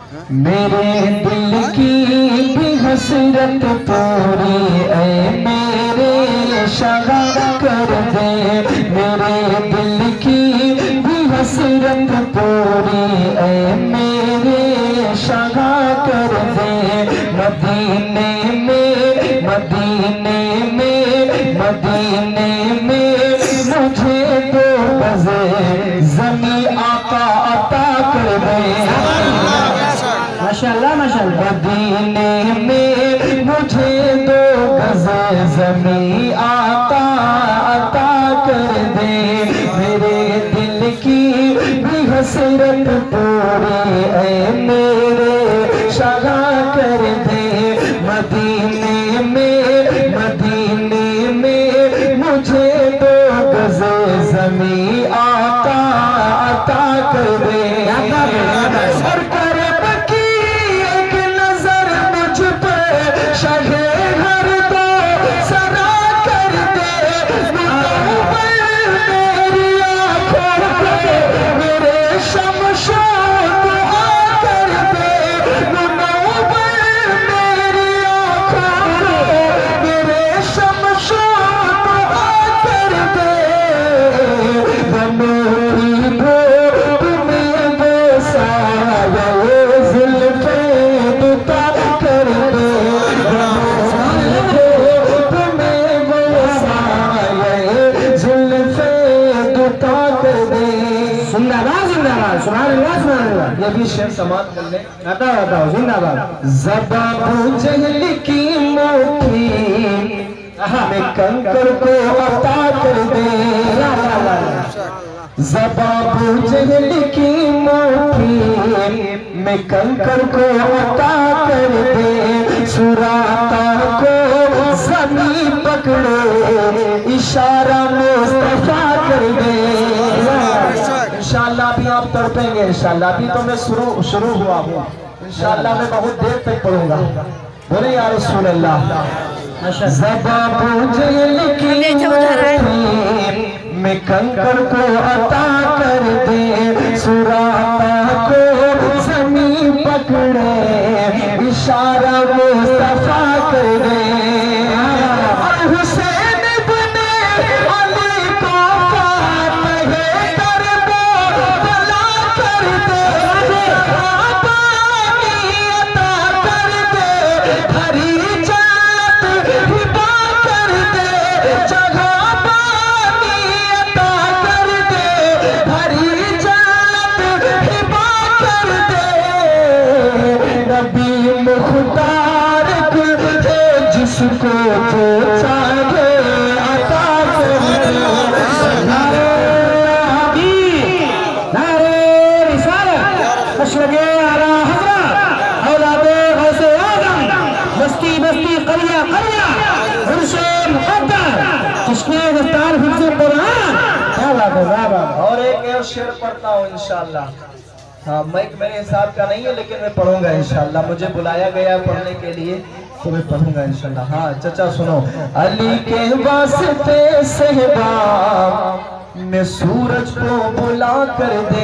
मेरे दिल की भी हसरत पूरी ऐ मेरे शगा कर दे। मेरे दिल की भी हसरत पूरी ऐ मेरे शगा कर दे। मदीने में मदीने में मदीने में मुझे दो गज़े ज़मी आका अता कर दे। माशाअल्लाह माशाअल्लाह। मदीने में मुझे दो गज़े ज़मी आका अता कर दे। मेरे दिल की भी हसरत पूरी ऐ मेरे शगा कर दे। मदीने में मुझे दो गज़े ज़मी आका अता कर दे। और करब की एक नजर मुझ पे शहे हर दो सरा कर दे। मेरी आँखों पे मेरे शमशो दुआ कर दे। मेरी आँखों पे मेरे शमशो दुआ कर दे। मेरी धूप में बसाया ज़ुल्फ़े दुता कर दे। धूप में बसाया ज़ुल्फ़े दुता कर दे। जिंदाबाद जिंदाबाद सुभान अल्लाह सुभान अल्लाह। ये भी शेर समाप्त कर ले। बताओ जिंदाबाद। ज़बान जहल की मुट्ठी में कंकर को अता कर दे। ज़बान जहल की मुट्ठी में कंकर को अता कर दे। सुराता को ज़मीं पकड़े इशारा मुस्तफा कर दे। इंशाअल्लाह भी आप तड़पेंगे। इंशाअल्लाह अभी तो मैं शुरू हुआ हूँ। इंशाअल्लाह मैं बहुत देर तक पढ़ूंगा। बोले या रसूल अल्लाह। ज़बान जहल की मुट्ठी में कंकर को अता कर दे। सुराता को ज़मीं पकड़े इशारा मुस्तफा कर दे। और हुसैन इब्ने अली को फातह करबला कर दे। पानी अता कर दे। हरी जन्नत हिबा कर दे। जगह पानी अता कर दे। हरी जन्नत हिबा कर दे। नबी मुख्तार है जिसको जो चाहे अता कर दे। नारे रिसालत मशरक़े आला हज़रत औलादे गौसे आज़म बस्ती बस्ती क़रिया क़रिया उर्से मुक़द्दर चश्मे दस्तार हिफ्ज़े कुरान। क्या बात है क्या बात है। और एक शेर पढ़ता हूँ इंशाअल्लाह। हाँ माइक मेरे हिसाब का नहीं है लेकिन मैं पढ़ूंगा इंशाअल्लाह। मुझे बुलाया गया पढ़ने के लिए तो मैं पढ़ूंगा इंशाअल्लाह। हाँ चाचा सुनो। अली के वास्ते सहबा में सूरज को बुला कर दे।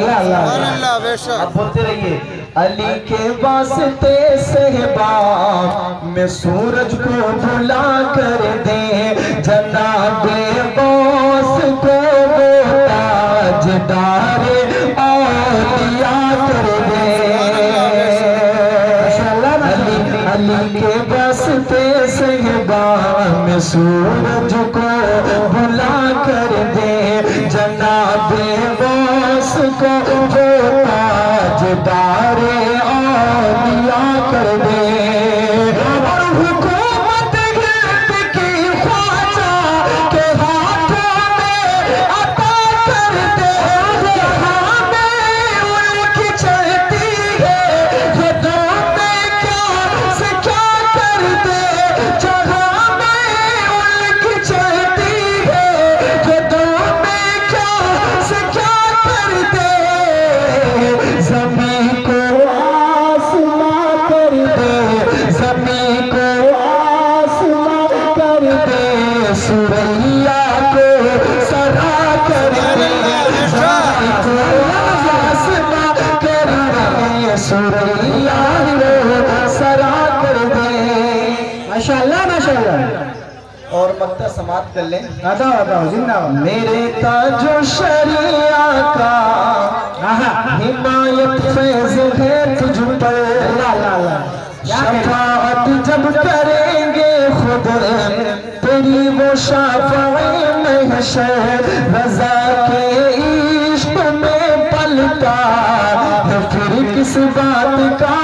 आप बोलते रहिए। अली के वास्ते सहबा में सूरज को बुला कर दे। जनाबे गौस को वो ताजदारे औलिया कर दे। अली के वास्ते सहबा में सूरज को बुला कर दे। जनाबे गौस को वो ताजदारे औलिया कर दे। और हुकूमत गिरद की ख्वाजा के हाथों में अता कर दे। जहां में उनकी चलती है खुदों में क्या से क्या कर दे। जहां में उनकी चलती है खुदों में क्या से क्या कर दे। ज़मीं को आसमां कर दे। रैया सरा कर दे। माशाअल्लाह माशाअल्लाह। और मक्ता समाप्त कर लें। बताओ बताओ जिंदाबाद। मेरे ताजो शरिया का हिमायत फैज़ है तुझ पर, शफाअत जब करेंगे खुद तेरी वो शाफ़ाए महशर, रज़ा के इश्क़ में पलता है फिर किस बात का